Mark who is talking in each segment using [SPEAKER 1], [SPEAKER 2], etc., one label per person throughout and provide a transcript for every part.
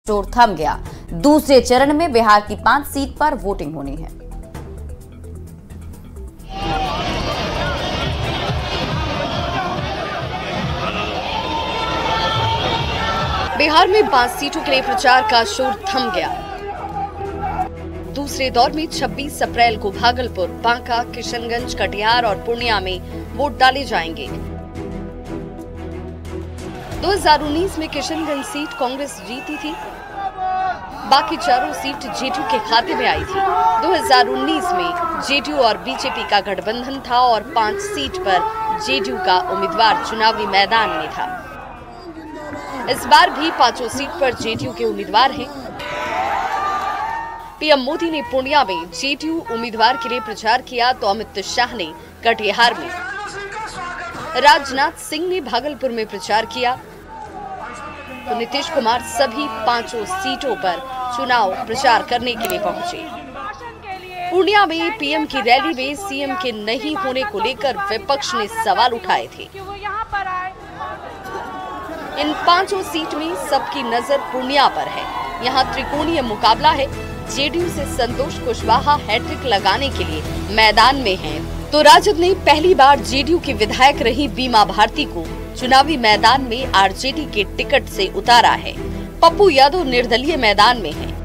[SPEAKER 1] शोर थम गया। दूसरे चरण में बिहार की 5 सीट पर वोटिंग होनी है।
[SPEAKER 2] बिहार में 5 सीटों के लिए प्रचार का शोर थम गया। दूसरे दौर में 26 अप्रैल को भागलपुर, बांका, किशनगंज, कटिहार और पूर्णिया में वोट डाले जाएंगे। 2019 में किशनगंज सीट कांग्रेस जीती थी, बाकी चारों सीट जेडीयू के खाते में आई थी। 2019 में जेडीयू और बीजेपी का गठबंधन था और 5 सीट पर जेडीयू का उम्मीदवार चुनावी मैदान में था। इस बार भी 5 सीट पर जेडीयू के उम्मीदवार हैं। पीएम मोदी ने पूर्णिया में जेडीयू उम्मीदवार के लिए प्रचार किया तो अमित शाह ने कटिहार में, राजनाथ सिंह ने भागलपुर में प्रचार किया तो नीतीश कुमार सभी 5 सीटों पर चुनाव प्रचार करने के लिए पहुंचे। पूर्णिया में पीएम की रैली में सीएम के नहीं होने को लेकर विपक्ष ने सवाल उठाए थे। इन 5 सीट में सबकी नजर पूर्णिया पर है। यहाँ त्रिकोणीय मुकाबला है। जेडीयू से संतोष कुशवाहा हैट्रिक लगाने के लिए मैदान में हैं, तो राजद ने पहली बार जेडीयू की विधायक रही बीमा भारती को चुनावी मैदान में आरजेडी के टिकट से उतारा है। पप्पू यादव निर्दलीय मैदान में हैं।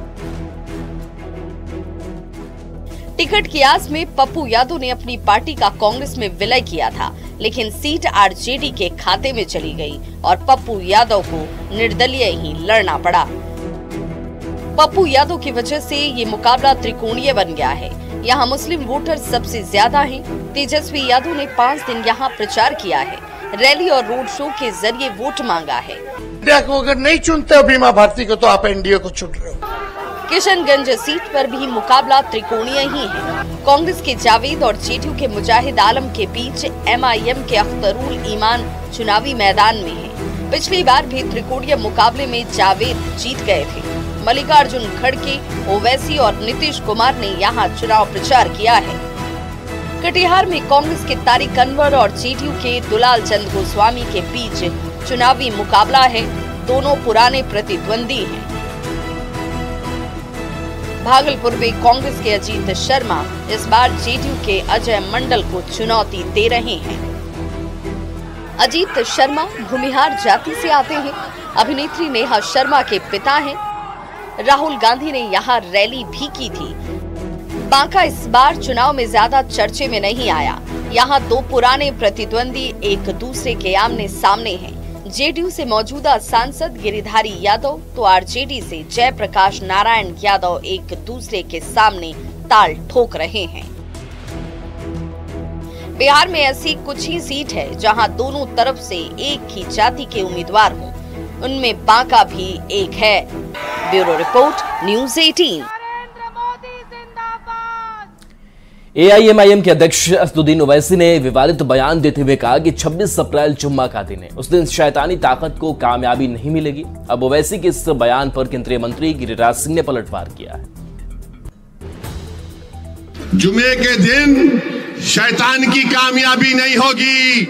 [SPEAKER 2] टिकट की आस में पप्पू यादव ने अपनी पार्टी का कांग्रेस में विलय किया था, लेकिन सीट आरजेडी के खाते में चली गई और पप्पू यादव को निर्दलीय ही लड़ना पड़ा। पप्पू यादव की वजह से ये मुकाबला त्रिकोणीय बन गया है। यहाँ मुस्लिम वोटर सबसे ज्यादा हैं। तेजस्वी यादव ने 5 दिन यहाँ प्रचार किया है, रैली और रोड शो के जरिए वोट मांगा है।
[SPEAKER 3] को अगर नहीं चुनते हो बीमा भारती को तो आप एनडीए को चुन रहे हो।
[SPEAKER 2] किशनगंज सीट पर भी मुकाबला त्रिकोणीय ही है। कांग्रेस के जावेद और जेडीयू के मुजाहिद आलम के बीच एमआईएम के अख्तरुल ईमान चुनावी मैदान में है। पिछली बार भी त्रिकोणीय मुकाबले में जावेद जीत गए थे। मल्लिकार्जुन खड़गे, ओवैसी और नीतीश कुमार ने यहाँ चुनाव प्रचार किया है। कटिहार में कांग्रेस के तारिक अनवर और जेडीयू के दुलाल चंद गोस्वामी के बीच चुनावी मुकाबला है। दोनों पुराने प्रतिद्वंदी हैं। भागलपुर में कांग्रेस के अजीत शर्मा इस बार जेडीयू के अजय मंडल को चुनौती दे रहे हैं। अजीत शर्मा भूमिहार जाति से आते हैं। अभिनेत्री नेहा शर्मा के पिता हैं। राहुल गांधी ने यहाँ रैली भी की थी। बांका इस बार चुनाव में ज्यादा चर्चे में नहीं आया। यहाँ 2 पुराने प्रतिद्वंदी एक दूसरे के आमने सामने हैं। जेडीयू से मौजूदा सांसद गिरिधारी यादव तो आरजेडी से जयप्रकाश नारायण यादव एक दूसरे के सामने ताल ठोक रहे हैं। बिहार में ऐसी कुछ ही सीट है जहां दोनों तरफ से एक ही जाति के उम्मीदवार हों। उनमें बांका भी एक है। Bureau report, news 18।
[SPEAKER 4] एआईएमआईएम के अध्यक्ष असदुद्दीन ओवैसी ने विवादित बयान देते हुए कहा कि 26 अप्रैल जुम्मा का दिन है, उस दिन शैतानी ताकत को कामयाबी नहीं मिलेगी। अब ओवैसी के इस बयान पर केंद्रीय मंत्री गिरिराज सिंह ने पलटवार किया है।
[SPEAKER 5] जुमे के दिन शैतान की कामयाबी नहीं होगी।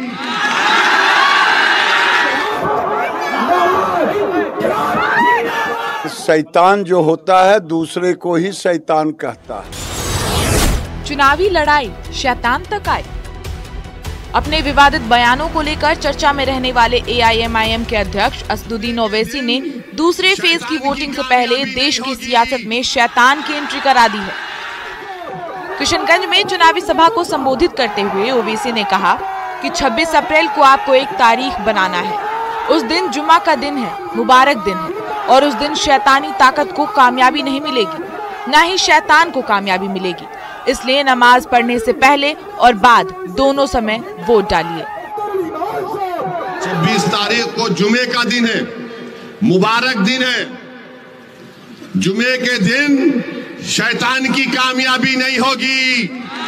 [SPEAKER 6] शैतान जो होता है दूसरे को ही शैतान कहता है।
[SPEAKER 7] चुनावी लड़ाई शैतान तक आए। अपने विवादित बयानों को लेकर चर्चा में रहने वाले एआईएमआईएम के अध्यक्ष असदुद्दीन ओवैसी ने दूसरे फेज की वोटिंग से पहले देश की सियासत में शैतान की एंट्री करा दी है। किशनगंज में चुनावी सभा को संबोधित करते हुए ओवैसी ने कहा कि 26 अप्रैल को आपको एक तारीख बनाना है। उस दिन जुम्मा का दिन है, मुबारक दिन है और उस दिन शैतानी ताकत को कामयाबी नहीं मिलेगी, न ही शैतान को कामयाबी मिलेगी। इसलिए नमाज पढ़ने से पहले और बाद दोनों समय वोट डालिए।
[SPEAKER 5] 26 तारीख को जुमे का दिन है, मुबारक दिन है। जुमे के दिन शैतान की कामयाबी नहीं होगी,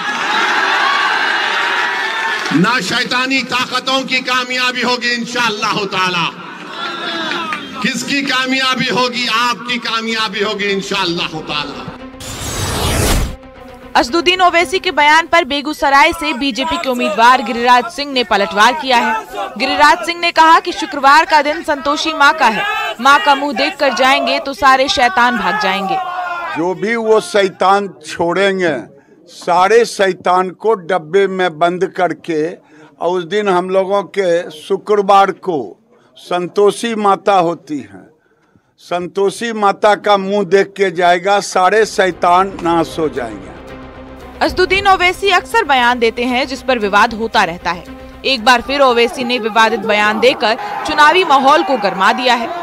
[SPEAKER 5] ना शैतानी ताकतों की कामयाबी होगी इंशाअल्लाह ताला। किसकी कामयाबी होगी? आपकी कामयाबी होगी इंशाअल्लाह ताला।
[SPEAKER 7] असदुद्दीन ओवैसी के बयान पर बेगूसराय से बीजेपी के उम्मीदवार गिरिराज सिंह ने पलटवार किया है। गिरिराज सिंह ने कहा कि शुक्रवार का दिन संतोषी माँ का है, माँ का मुंह देखकर जाएंगे तो सारे शैतान भाग जाएंगे।
[SPEAKER 6] जो भी वो शैतान छोड़ेंगे, सारे शैतान को डब्बे में बंद करके, और उस दिन हम लोगों के शुक्रवार को संतोषी माता होती है, संतोषी माता का मुंह देख के जाएगा, सारे शैतान नाश हो जाएंगे।
[SPEAKER 7] असदुद्दीन ओवैसी अक्सर बयान देते हैं जिस पर विवाद होता रहता है। एक बार फिर ओवैसी ने विवादित बयान देकर चुनावी माहौल को गरमा दिया है।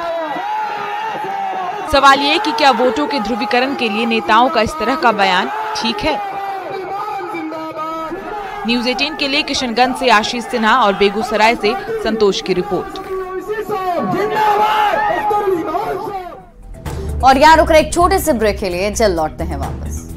[SPEAKER 7] सवाल ये कि क्या वोटों के ध्रुवीकरण के लिए नेताओं का इस तरह का बयान ठीक है? न्यूज़ 18 के लिए किशनगंज से आशीष सिन्हा और बेगूसराय से संतोष की रिपोर्ट।
[SPEAKER 1] और यहाँ रुक रहे एक छोटे से ब्रेक के लिए, जल्द लौटते हैं वापस।